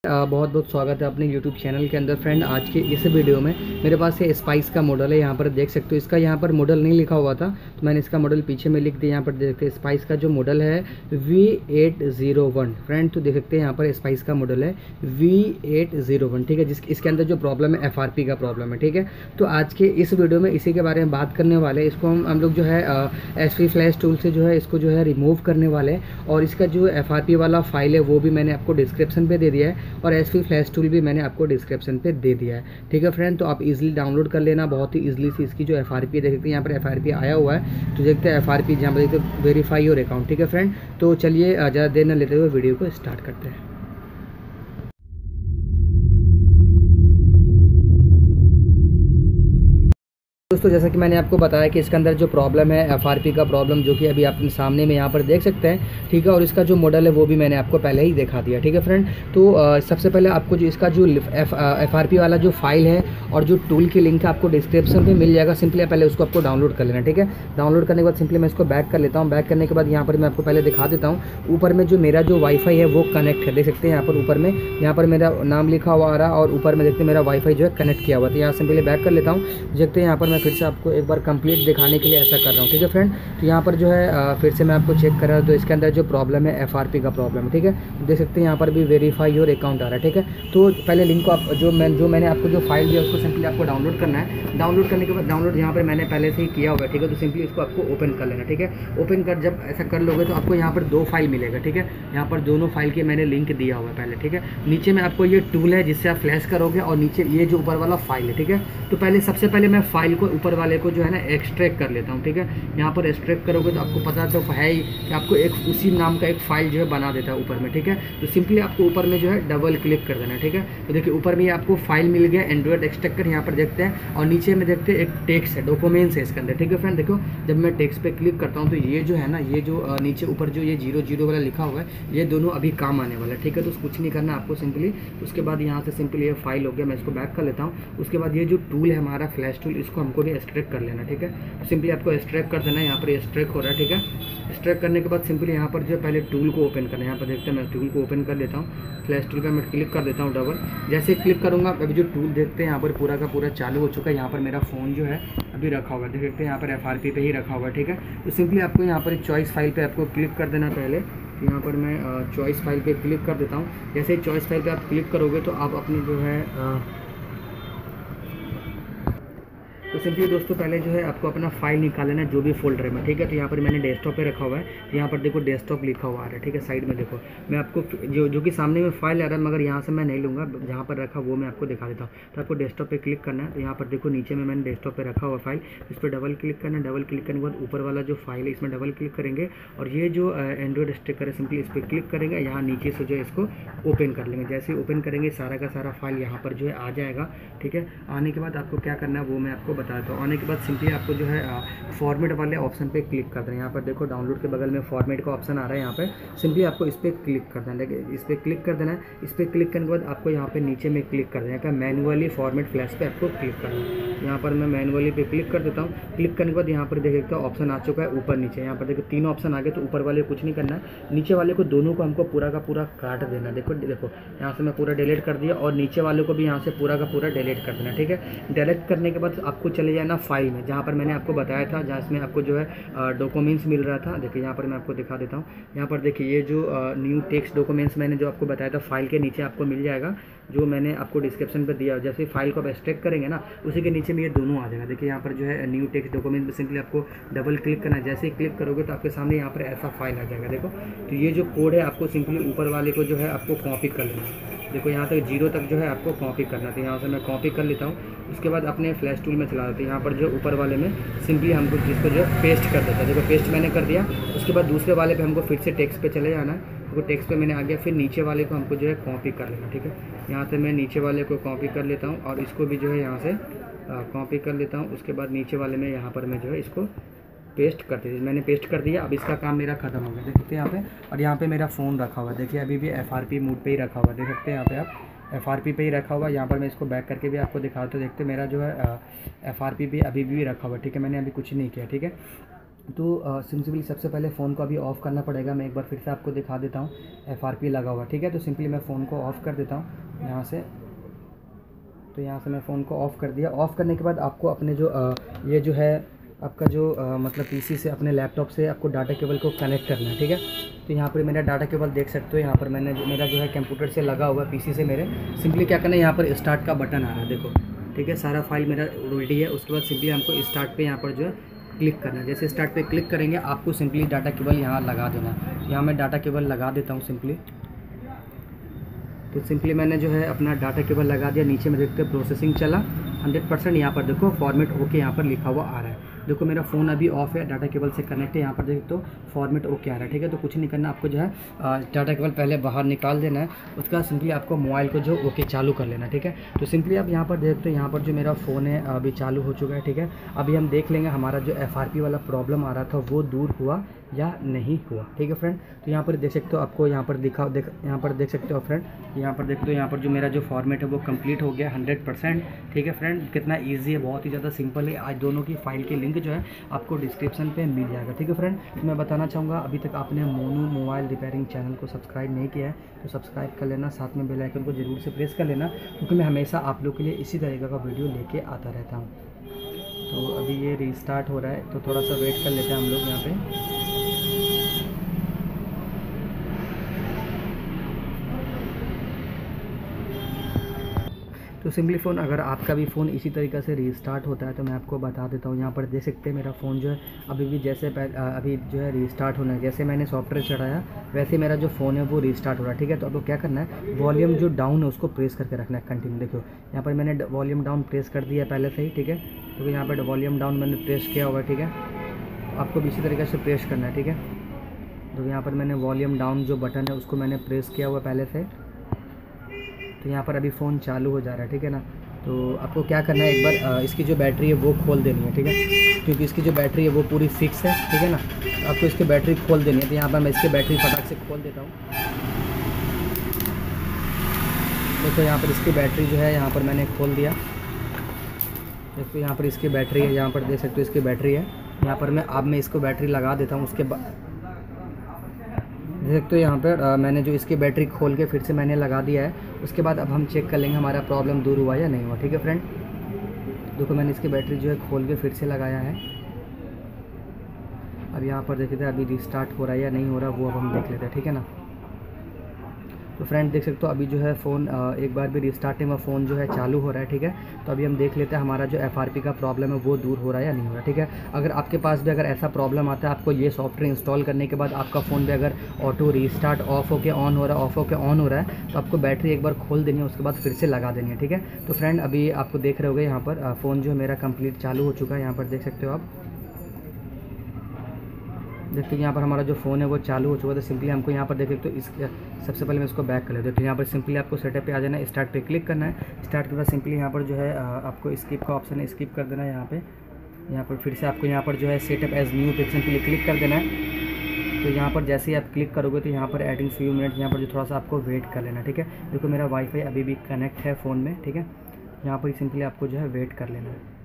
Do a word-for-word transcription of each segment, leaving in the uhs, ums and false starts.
अ, बहुत बहुत स्वागत है अपने यूट्यूब चैनल के अंदर। फ्रेंड, आज के इस वीडियो में मेरे पास ये स्पाइस का मॉडल है। यहाँ पर देख सकते हो, इसका यहाँ पर मॉडल नहीं लिखा हुआ था तो मैंने इसका मॉडल पीछे में लिख दिया। यहाँ पर देख सकते हैं स्पाइस का जो मॉडल है V eight zero one. Friend, तो देख सकते हैं यहाँ पर स्पाइस का मॉडल है वी एट ज़ीरो वन। ठीक है, जिस इसके अंदर जो प्रॉब्लम है एफ आर पी का प्रॉब्लम है। ठीक है, तो आज के इस वीडियो में इसी के बारे में बात करने वाले हैं। इसको हम हम लोग जो है एस पी फ्लैश टूल से जो है इसको जो है रिमूव करने वाले हैं। और इसका जो एफ आर पी वाला फाइल है वो भी मैंने आपको डिस्क्रिप्शन पे दे दिया है और एस पी फ्लैश टूल भी मैंने आपको डिस्क्रिप्शन पे दे दिया है। ठीक है फ्रेंड, तो आप इजीली डाउनलोड कर लेना बहुत ही इजीली से। इसकी जो एफ आर पी देख सकते हैं, यहाँ पर एफ आर पी आया हुआ है, तो देखते हैं एफ आर पी जहाँ पर देखते हैं वेरीफाई योर अकाउंट। ठीक है फ्रेंड, तो चलिए ज़्यादा देर न लेते हुए वीडियो को स्टार्ट करते हैं। दोस्तों, जैसा कि मैंने आपको बताया कि इसके अंदर जो प्रॉब्लम है एफ आर पी का प्रॉब्लम, जो कि अभी आप सामने में यहाँ पर देख सकते हैं। ठीक है, और इसका जो मॉडल है वो भी मैंने आपको पहले ही दिखा दिया। ठीक है फ्रेंड, तो आ, सबसे पहले आपको जो इसका जो एफ आर पी वाला जो फाइल है और जो टूल की लिंक है आपको डिस्क्रिप्शन पे मिल जाएगा। सिंपली पहले उसको आपको डाउनलोड कर लेना। ठीक है, डाउनलोड करने के बाद सिंपली मैं इसको बैक कर लेता हूँ। बैक करने के बाद यहाँ पर मैं आपको पहले दिखा देता हूँ। ऊपर में जो मेरा जो वाईफाई है वो कनेक्ट है, देख सकते हैं यहाँ पर ऊपर में यहाँ पर मेरा नाम लिखा हुआ आ रहा है और ऊपर में देखते हैं मेरा वाईफाई जो है कनेक्ट किया हुआ। तो यहाँ सिंपली बैक कर लेता हूँ। देखते हैं यहाँ पर मैं फिर से आपको एक बार कंप्लीट दिखाने के लिए ऐसा कर रहा हूँ। ठीक है फ्रेंड, तो यहाँ पर जो है आ, फिर से मैं आपको चेक कर रहा हूँ। तो इसके अंदर जो प्रॉब्लम है एफ आर पी का प्रॉब्लम है। ठीक है, देख सकते हैं यहाँ पर भी वेरीफाई योर अकाउंट आ रहा है। ठीक है, तो पहले लिंक को आप जो मैं जो मैंने आपको जो फाइल दिया उसको सिंपली आपको डाउनलोड करना है। डाउनलोड करने के बाद डाउनलोड यहाँ पर मैंने पहले से ही किया हुआ है। ठीक है, तो सिंपली इसको आपको ओपन कर लेना। ठीक है, ओपन कर जब ऐसा कर लोगे तो आपको यहाँ पर दो फाइल मिलेगा। ठीक है, यहाँ पर दोनों फाइल के मैंने लिंक दिया हुआ है पहले। ठीक है, नीचे में आपको ये टूल है जिससे आप फ्लैश करोगे और नीचे ये जो ऊपर वाला फाइल है। ठीक है, तो पहले सबसे पहले मैं फाइल को ऊपर वाले को जो है ना एक्सट्रैक्ट कर लेता हूँ। ठीक है, यहाँ पर एक्सट्रैक्ट करोगे तो आपको पता तो है ही कि आपको एक उसी नाम का एक फाइल जो है बना देता है ऊपर में। ठीक है, तो सिंपली आपको ऊपर में जो है डबल क्लिक कर देना है। ठीक है, तो देखिए ऊपर में आपको फाइल मिल गया एंड्रॉइड एक्सट्रैक्टर, यहाँ पर देखते हैं और नीचे में देखते हैं एक टेक्स्ट है, डॉक्यूमेंट्स है इसके अंदर। ठीक है फ्रेंड, देखो जब मैं टेक्स्ट पे क्लिक करता हूँ तो ये जो है ना ये जो नीचे ऊपर जो ये जीरो जीरो वाला लिखा हुआ है ये दोनों अभी काम आने वाला है। ठीक है, तो कुछ नहीं करना आपको सिंपली। उसके बाद यहाँ से सिंपली ये फाइल हो गया, मैं इसको बैक कर लेता हूँ। उसके बाद ये जो टूल है हमारा फ्लैश टूल, इसको हमको भी एक्सट्रैक्ट कर लेना। ठीक है, तो सिंपली आपको एक्सट्रैक्ट कर देना है। यहाँ पर एक्सट्रैक्ट हो रहा है। ठीक है, एक्सट्रैक्ट करने के बाद सिंपली यहाँ पर जो पहले टूल को ओपन करना है। यहाँ पर देखते हैं मैं टूल को ओपन कर लेता हूँ। फ्लैश टूल का मैं क्लिक कर देता हूँ डबल। जैसे क्लिक करूँगा अभी जो टूल देखते हैं यहाँ पर पूरा का पूरा चालू हो चुका है। यहाँ पर मेरा फ़ोन जो है अभी रखा हुआ है, देख सकते हैं यहाँ पर एफ आर पी पे ही रखा हुआ है। ठीक है, तो सिंपली आपको यहाँ पर चॉइस फाइल पे आपको क्लिक कर देना पहले। तो यहाँ पर मैं चॉइस फाइल पे क्लिक कर देता हूँ। जैसे चॉइस फाइल पे आप क्लिक करोगे तो आप अपनी जो है आ, तो सिंपली दोस्तों पहले जो है आपको अपना फाइल निकाल लेना है जो भी फोल्डर में। ठीक है, तो यहाँ पर मैंने डेस्कटॉप पे रखा हुआ है। तो यहाँ पर देखो डेस्कटॉप लिखा हुआ आ रहा है। ठीक है, साइड में देखो मैं आपको जो जो कि सामने में फाइल आ रहा है मगर यहाँ से मैं नहीं लूँगा, जहाँ पर रखा वो मैं आपको दिखा देता हूँ। तो आपको डेस्कटॉप पे क्लिक करना है। तो यहाँ पर देखो नीचे में मैंने डेस्कटॉप पे रखा हुआ फाइल, इस पर डबल क्लिक करना है। डबल क्लिक करने के बाद ऊपर वाला जो फाइल है इसमें डबल क्लिक करेंगे और ये जो एंड्रॉइड स्टिकर है सिंपली इस पर क्लिक करेंगे। यहाँ नीचे से जो है इसको ओपन कर लेंगे। जैसे ही ओपन करेंगे सारा का सारा फाइल यहाँ पर जो है आ जाएगा। ठीक है, आने के बाद आपको क्या करना है वो मैं आपको बता देता हूँ। आने के बाद सिंपली आपको जो है फॉर्मेट वाले ऑप्शन पे क्लिक कर देना है। यहाँ पर देखो डाउनलोड के बगल में फॉर्मेट का ऑप्शन आ रहा है। यहाँ पे सिंपली आपको इस पर क्लिक कर देना है। इस पर क्लिक कर देना है। इस पर क्लिक करने के बाद आपको यहाँ पे नीचे में क्लिक कर देना है, मैनुअली फॉर्मेट फ्लैश पे आपको क्लिक करना है। यहाँ पर मैं मैनुअली पे क्लिक कर देता हूँ। क्लिक करने के बाद यहाँ पर देख सकते हो ऑप्शन आ चुका है ऊपर नीचे। यहाँ पर देखो तीन ऑप्शन आ गए, तो ऊपर वाले कुछ नहीं करना है, नीचे वाले को दोनों को हमको पूरा का पूरा काट देना। देखो देखो यहाँ से मैं पूरा डिलीट कर दिया और नीचे वाले को भी यहाँ से पूरा का पूरा डिलीट कर देना। ठीक है, डिलीट करने के बाद आपको चले जाना फाइल में, जहाँ पर मैंने आपको बताया था, जहाँ इसमें आपको जो है डॉक्यूमेंट्स मिल रहा था। देखिए यहाँ पर मैं आपको दिखा देता हूँ। यहाँ पर देखिए ये जो न्यू टेक्स्ट डॉक्यूमेंट्स मैंने जो आपको बताया था फाइल के नीचे आपको मिल जाएगा, जो मैंने आपको डिस्क्रिप्शन पे दिया। जैसे फाइल को आप एक्सट्रैक्ट करेंगे ना उसी के नीचे में ये दोनों आ जाएगा। देखिए यहाँ पर जो है न्यू टेक्स्ट डॉक्यूमेंट में सिंपली आपको डबल क्लिक करना है। जैसे ही क्लिक करोगे तो आपके सामने यहाँ पर ऐसा फाइल आ जाएगा। देखो, तो ये जो कोड है आपको सिंपली ऊपर वाले को जो है आपको कॉपी कर लेना है। देखो यहाँ तक जीरो तक जो है आपको कॉपी करना है। तो यहाँ से मैं कॉपी कर लेता हूँ। उसके बाद अपने फ्लैश टूल में चला देते हैं। यहाँ पर जो ऊपर वाले में सिंपली हमको जिसको जो है पेस्ट कर देता है। देखो पेस्ट मैंने कर दिया। उसके बाद दूसरे वाले पे हमको फिर से टेक्स्ट पे चले जाना है। देखो टेक्स्ट पे मैंने आ गया, फिर नीचे वाले को हमको जो है कॉपी कर लेना। ठीक है, यहाँ से मैं नीचे वाले को कॉपी कर लेता हूँ और इसको भी जो है यहाँ से कॉपी कर लेता हूँ। उसके बाद नीचे वाले में यहाँ पर मैं जो है इसको पेस्ट कर दीजिए। मैंने पेस्ट कर दिया। अब इसका काम मेरा खत्म हो गया, देख सकते हैं यहाँ पे। और यहाँ पे मेरा फ़ोन रखा हुआ है, देखिए अभी भी एफ आर पी मोड पे ही रखा हुआ है, देख सकते हैं यहाँ पे आप एफ आर पी पे ही रखा हुआ है। यहाँ पर मैं इसको बैक करके भी आपको दिखाता हूँ। देखते मेरा जो है एफ आर पी भी अभी भी रखा हुआ है। ठीक है, मैंने अभी कुछ नहीं किया। ठीक है, तो सिंपली सबसे पहले फ़ोन को अभी ऑफ़ करना पड़ेगा। मैं एक बार फिर से आपको दिखा देता हूँ, एफ आर पी लगा हुआ, ठीक है। तो सिंपली मैं फ़ोन को ऑफ़ कर देता हूँ यहाँ से। तो यहाँ से मैं फ़ोन को ऑफ़ कर दिया। ऑफ़ करने के बाद आपको अपने जो आ, ये जो है आपका जो आ, मतलब पीसी से अपने लैपटॉप से आपको डाटा केबल को कनेक्ट करना है, ठीक है। तो यहाँ पर मेरा डाटा केबल देख सकते हो, यहाँ पर मैंने जो मेरा जो है कंप्यूटर से लगा हुआ है पीसी से मेरे। सिंपली क्या करना है, यहाँ पर स्टार्ट का बटन आ रहा है, देखो, ठीक है। सारा फाइल मेरा रेडी है। उसके बाद सिंपली हमको स्टार्ट पे यहाँ पर जो है क्लिक करना है। जैसे स्टार्ट पे क्लिक करेंगे आपको सिंपली डाटा केबल यहाँ लगा देना है। यहाँ मैं डाटा केबल लगा देता हूँ सिंपली। तो सिंपली मैंने जो है अपना डाटा केबल लगा दिया। नीचे में देखते हैं प्रोसेसिंग चला हंड्रेड परसेंट। यहाँ पर देखो फॉर्मेट ओके यहाँ पर लिखा हुआ आ रहा है। देखो मेरा फ़ोन अभी ऑफ है, डाटा केबल से कनेक्ट है। यहाँ पर देखो तो फॉर्मेट ओके आ रहा है, ठीक है। तो कुछ नहीं करना, आपको जो है डाटा केबल पहले बाहर निकाल देना है। उसके बाद सिंपली आपको मोबाइल को जो ओके चालू कर लेना, ठीक है। तो सिंपली आप यहाँ पर देखते हो, यहाँ पर जो मेरा फ़ोन है अभी चालू हो चुका है, ठीक है। अभी हम देख लेंगे हमारा जो एफ आर पी वाला प्रॉब्लम आ रहा था वो दूर हुआ या नहीं हुआ, ठीक है फ्रेंड। तो यहाँ पर देख सकते हो, आपको यहाँ पर दिखा देख यहाँ पर देख सकते हो फ्रेंड, यहाँ पर देखते हो, यहाँ पर जो मेरा जो फॉर्मेट है वो कंप्लीट हो गया हंड्रेड परसेंट, ठीक है फ्रेंड। कितना इजी है, बहुत ही ज़्यादा सिंपल है। आज दोनों की फाइल की लिंक जो है आपको डिस्क्रिप्शन पे मिल जाएगा, ठीक है फ्रेंड। तो मैं बताना चाहूँगा, अभी तक आपने मोनू मोबाइल रिपेयरिंग चैनल को सब्सक्राइब नहीं किया है तो सब्सक्राइब कर लेना, साथ में बेल आइकन को जरूर से प्रेस कर लेना, क्योंकि मैं हमेशा आप लोग के लिए इसी तरीके का वीडियो लेके आता रहता हूँ। तो अभी ये रीस्टार्ट हो रहा है, तो थोड़ा सा वेट कर लेते हैं हम लोग यहाँ पे। तो सिंपली फ़ोन, अगर आपका भी फ़ोन इसी तरीके से रीस्टार्ट होता है तो मैं आपको बता देता हूँ। यहाँ पर देख सकते हैं मेरा फ़ोन जो है अभी भी जैसे अभी जो है रीस्टार्ट होना है। जैसे मैंने सॉफ्टवेयर चढ़ाया वैसे मेरा जो फ़ोन है वो रीस्टार्ट हो रहा है, ठीक है। तो आपको क्या करना है, वॉल्यूम जो डाउन है उसको प्रेस करके रखना है कंटिन्यू। देखो यहाँ पर मैंने वॉल्यूम डाउन प्रेस कर दिया पहले से ही, ठीक है। तो यहाँ पर वॉल्यूम डाउन मैंने प्रेस किया हुआ है, ठीक है। आपको भी इसी तरीके से प्रेस करना है, ठीक है। तो यहाँ पर मैंने वॉल्यूम डाउन जो बटन है उसको मैंने प्रेस किया हुआ पहले से। तो यहाँ पर अभी फ़ोन चालू हो जा रहा है, ठीक है ना। तो आपको क्या करना है, एक बार इसकी जो बैटरी है वो खोल देनी है, ठीक है, क्योंकि इसकी जो बैटरी है वो पूरी फिक्स है, ठीक है ना। तो आपको इसकी बैटरी खोल देनी है। तो यहाँ पर मैं इसकी बैटरी फटाक से खोल देता हूँ। देखो यहाँ पर इसकी बैटरी जो है यहाँ पर मैंने खोल दिया। देखो यहाँ पर इसकी बैटरी है, यहाँ पर देख सकते हो इसकी बैटरी है। यहाँ पर मैं अब मैं इसको बैटरी लगा देता हूँ। उसके बाद देख सकते हो यहाँ पर आ, मैंने जो इसकी बैटरी खोल के फिर से मैंने लगा दिया है। उसके बाद अब हम चेक कर लेंगे हमारा प्रॉब्लम दूर हुआ या नहीं हुआ, ठीक है फ्रेंड। देखो मैंने इसकी बैटरी जो है खोल के फिर से लगाया है। अब यहाँ पर देखते हैं अभी रिस्टार्ट हो रहा है या नहीं हो रहा, वो अब हम देख लेते हैं, ठीक है ना। तो फ्रेंड देख सकते हो अभी जो है फ़ोन एक बार भी रिस्टार्टिंग में फ़ोन जो है चालू हो रहा है, ठीक है। तो अभी हम देख लेते हैं हमारा जो एफ आर पी का प्रॉब्लम है वो दूर हो रहा है या नहीं हो रहा, ठीक है। अगर आपके पास भी अगर ऐसा प्रॉब्लम आता है, आपको ये सॉफ्टवेयर इंस्टॉल करने के बाद आपका फ़ोन भी अगर ऑटो रीस्टार्ट ऑफ होकर ऑन हो रहा है ऑफ होकर ऑन हो रहा है, तो आपको बैटरी एक बार खोल देनी है, उसके बाद फिर से लगा देनी है, ठीक है। तो फ्रेंड अभी आपको देख रहे होगे यहाँ पर फ़ोन जो है मेरा कंप्लीट चालू हो चुका है। यहाँ पर देख सकते हो आप, देखते हैं यहाँ पर हमारा जो फ़ोन है वो चालू हो चुका है। तो सिंपली हमको यहाँ पर देखें तो इस सबसे पहले मैं इसको बैक कर लेता हूँ। तो यहाँ पर सिंपली आपको सेटअप पे आ जाना है, स्टार्ट पे क्लिक करना है। स्टार्ट के बाद सिंपली यहाँ पर जो है आपको स्किप का ऑप्शन है, स्किप कर देना है। यहाँ पे यहाँ पर फिर से आपको यहाँ पर जो है सेटअप एज न्यू पे सिंपली क्लिक कर देना है। तो यहाँ पर जैसे ही आप क्लिक करोगे तो यहाँ पर एडिंग फ्यू मिनट यहाँ पर जो थोड़ा सा आपको वेट कर लेना, ठीक है। देखो मेरा वाईफाई अभी भी कनेक्ट है फ़ोन में, ठीक है। यहाँ पर सिंपली आपको जो है वेट कर लेना है।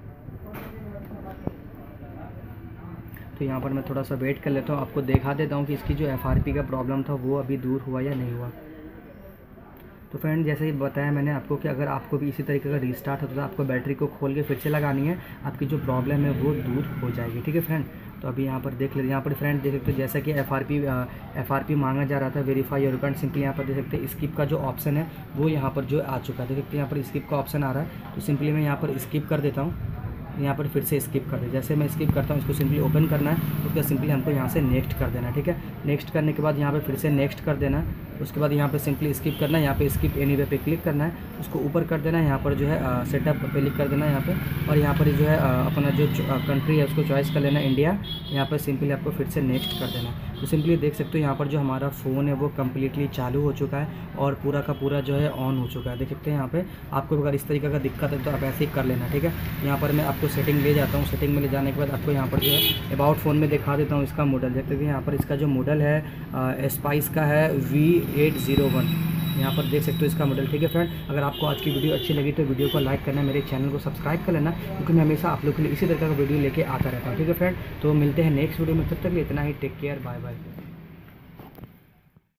तो यहाँ पर मैं थोड़ा सा वेट कर लेता हूँ, आपको दिखा देता हूँ कि इसकी जो एफ आर पी का प्रॉब्लम था वो अभी दूर हुआ या नहीं हुआ। तो फ्रेंड जैसे ही बताया मैंने आपको कि अगर आपको भी इसी तरीके का रीस्टार्ट होता है तो आपको बैटरी को खोल के फिर से लगानी है, आपकी जो प्रॉब्लम है वो दूर हो जाएगी, ठीक है फ्रेंड। तो अभी यहाँ पर देख लेते हैं, यहाँ पर फ्रेंड देख सकते हो जैसा कि F R P F R P मांगा जा रहा था वेरीफाई योर अकाउंट, सिंपली यहाँ पर देख सकते हैं स्किप का जो ऑप्शन है वो यहाँ पर जो आ चुका है। देख सकते हैं यहाँ पर स्किप का ऑप्शन आ रहा है। तो सिंपली मैं यहाँ पर स्किप कर देता हूँ, यहाँ पर फिर से स्किप कर दे। जैसे मैं स्किप करता हूँ इसको सिंपली ओपन करना है, उसके बाद सिंपली हमको यहाँ से नेक्स्ट कर देना है, ठीक है। नेक्स्ट करने के बाद यहाँ पे फिर से नेक्स्ट कर देना है। उसके बाद यहाँ पे सिंपली स्किप करना है, यहाँ पे स्किप एनीवे पे क्लिक करना है, उसको ऊपर कर देना है। यहाँ पर जो है सेटअप पे क्लिक कर देना है यहाँ पे, और यहाँ पर जो है आ, अपना जो कंट्री है उसको चॉइस कर लेना इंडिया। यहाँ पर सिंपली आपको फिर से नेक्स्ट कर देना है। तो सिंपली देख सकते हो यहाँ पर जो हमारा फ़ोन है वो कम्प्लीटली चालू हो चुका है और पूरा का पूरा जो है ऑन हो चुका है। देख सकते हैं यहाँ पे आपको अगर इस तरीके का दिक्कत है तो आप ऐसे ही कर लेना, ठीक है। यहाँ पर मैं आपको सेटिंग ले जाता हूँ, सेटिंग में ले जाने के बाद आपको यहाँ पर जो है अबाउट फ़ोन में दिखा देता हूँ इसका मॉडल। देखते हैं यहाँ पर इसका जो मॉडल है स्पाइस का है वी एट ज़ीरो वन, यहाँ पर देख सकते हो इसका मॉडल। ठीक है फ्रेंड, अगर आपको आज की वीडियो अच्छी लगी तो वीडियो को लाइक करना, मेरे चैनल को सब्सक्राइब कर लेना, क्योंकि मैं हमेशा आप लोग के लिए इसी तरह का वीडियो लेके आता रहता हूँ। ठीक है फ्रेंड, तो मिलते हैं नेक्स्ट वीडियो में, तब तक के लिए इतना ही। Take care, bye bye.